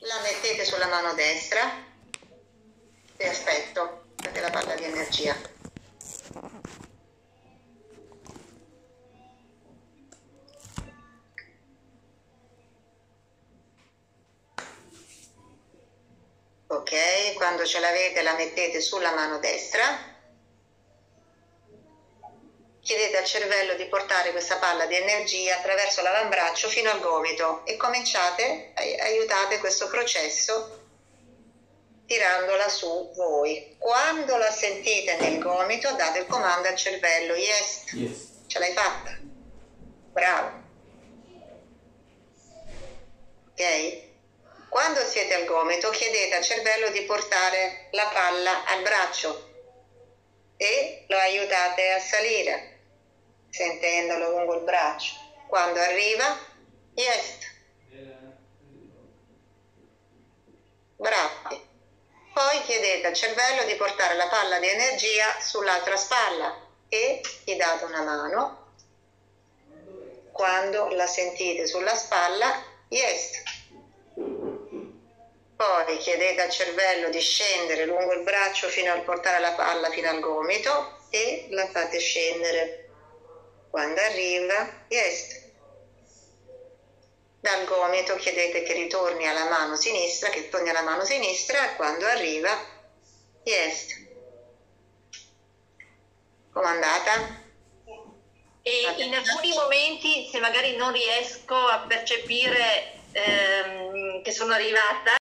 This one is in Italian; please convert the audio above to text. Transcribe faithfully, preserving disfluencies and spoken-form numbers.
La mettete sulla mano destra e aspetto, fate la palla di energia. Ok, quando ce l'avete la mettete sulla mano destra. Chiedete al cervello di portare questa palla di energia attraverso l'avambraccio fino al gomito e cominciate, aiutate questo processo tirandola su voi. Quando la sentite nel gomito date il comando al cervello, yes, yes. Ce l'hai fatta, bravo. Ok? Quando siete al gomito chiedete al cervello di portare la palla al braccio e lo aiutate a salire, sentendolo lungo il braccio. Quando arriva, yes. Bravi. Poi chiedete al cervello di portare la palla di energia sull'altra spalla e gli date una mano. Quando la sentite sulla spalla, yes. Poi chiedete al cervello di scendere lungo il braccio fino a portare la palla fino al gomito e la fate scendere. Quando arriva, yes. Dal gomito chiedete che ritorni alla mano sinistra, che torni alla mano sinistra e quando arriva, yes. Com'è andata? E in alcuni momenti, se magari non riesco a percepire ehm, che sono arrivata,